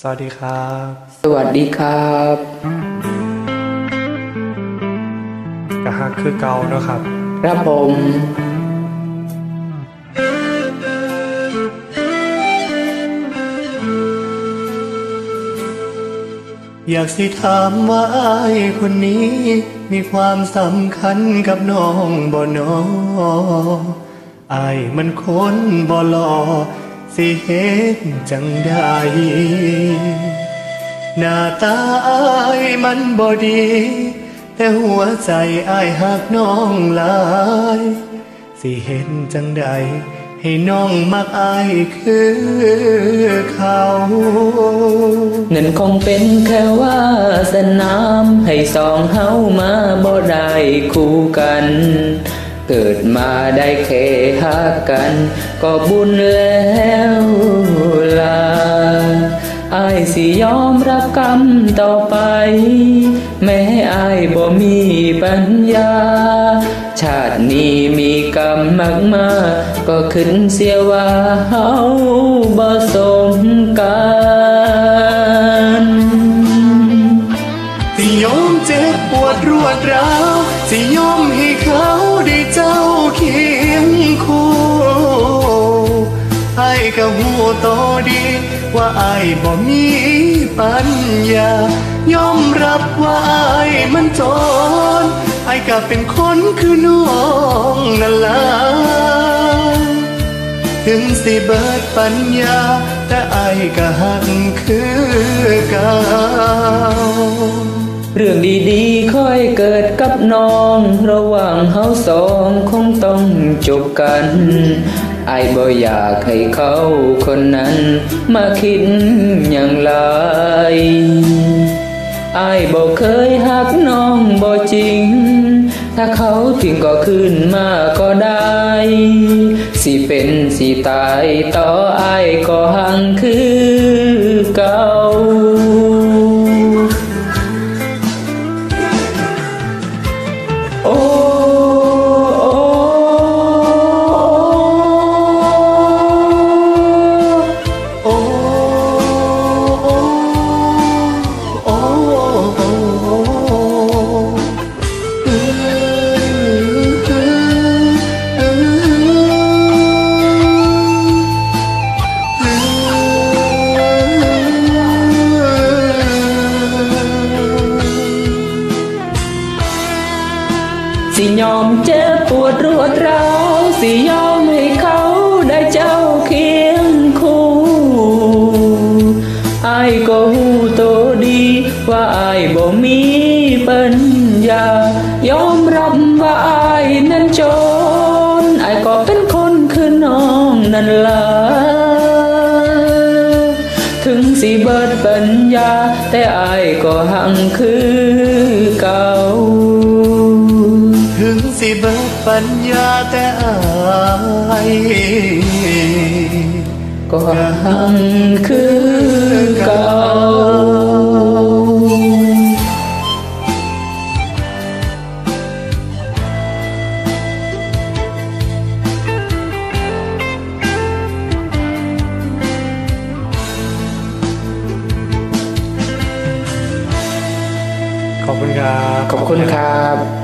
วัสดีครับสวัสดีครับกะฮักคือเก่าเนาะครับครับผมอยากสิถามว่าอ้ายคนนี้มีความสำคัญกับน้องบ่น้ออ้ายมันคนบ่หล่อสิเฮ็ดจังใดหน้าตาอ้ายมันบ่ดีแต่หัวใจอ้ายหักน้องหลายสิเฮ็ดจังใดให้น้องมักอ้ายคือเขานั่นคงเป็นแค่ว่าสนามให้สองเฮามาบ่ได้คู่กันเกิดมาได้แค่หักกันก็บุญแล้วล่ะอ้ายสิยอมรับกรรมต่อไปแม้อ้ายบ่มีปัญญาชาตินี้มีกรรมมากมาก็ขึ้นเสียว่าเฮาบ่สมกันสิยอมเจ็บปวดรวดร้าวสิยอมให้เขาได้เจ้าเคียงคู่ไอ้ก็หูโตดีว่าไอ้บ่มีปัญญายอมรับว่าไอ้มันจนไอ้ก็เป็นคนคือน้องนั่นล่ะถึงสิเบิดปัญญาแต่ไอ้ก็หักคือเก่าเรื่องดีๆค่อยเกิดกับน้องระหว่างเฮาสองคงต้องจบกันอ้ายบ่อยากให้เขาคนนั้นมาคิดอย่างไรอ้ายบ่เคยหักน้องบ่จริงถ้าเขาทิ้งก็ขึ้นมาก็ได้สิเป็นสิตายต่ออ้ายก็หังคือเก่าโอ้สิยอมเจ็บปวดรวดร้าวสิยอมให้เขาได้เจ้าเคียงคู่อ้ายก็หูโตดีว่าอ้ายบ่มีปัญญายอมรับว่าอ้ายนั้นจนอ้ายก็เป็นคนคือน้องนั่นล่ะถึงสิเบิดปัญญาแต่อ้ายก็หังคือเก่าถึงสิเบิดปัญญาแต่อายก็หังคือเก่าขอบคุณครับขอบคุณครับ